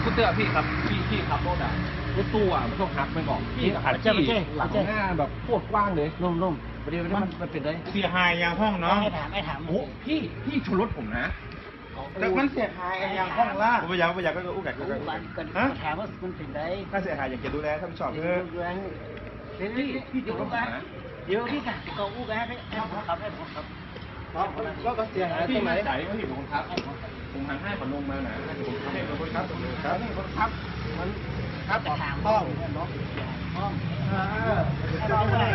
คุณเตือนพี่ครับพี่ขับรถอ่ะรถตู้อ่ะมันต้องหักไปก่อนพี่หักที่หลังหน้าแบบโคตรกว้างเลยร่มประเดี๋ยวมันเป็นไรเสียหายอย่างห้องเนาะให้ถามโอ้พี่ชนรถผมนะแต่มันเสียหายอย่างห้องล่ะผมไม่อยากก็อู้กันฮะถามว่ามันเป็นไรถ้าเสียหายอย่างเกดูแลถ้าไม่ชอบเออพี่ชนรถผมนะเดี๋ยวพี่กันก็อู้กันให้ผมขับก็เสียหายพี่ตรงไหนไหนก็พี่ผมครับผมหันให้ขนลงมานะผมให้ขอบคุณครับครับมันครับถามห้องเนาะห้องให้เราได้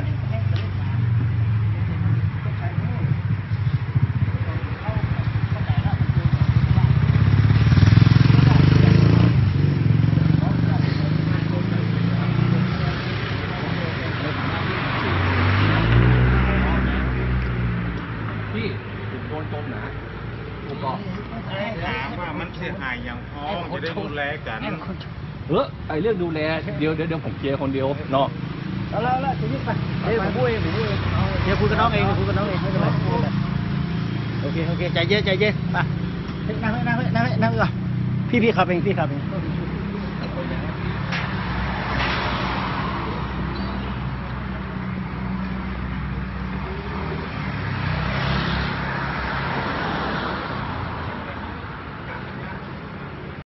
พี่ผมโดนจมนะผมก็ถามว่ามันเสียหายอย่างห้องจะได้ดูแลกันไอเรื่องดูแลเดี๋ยวผมเคลียร์คนเดียวเนาะแล้วจะยิ่งไปเดี๋ยวผมพูดเองเดี๋ยวคุยกับน้องเองไม่เป็นไรโอเคใจเย็นไปนั่งก่อนพี่ขับเอง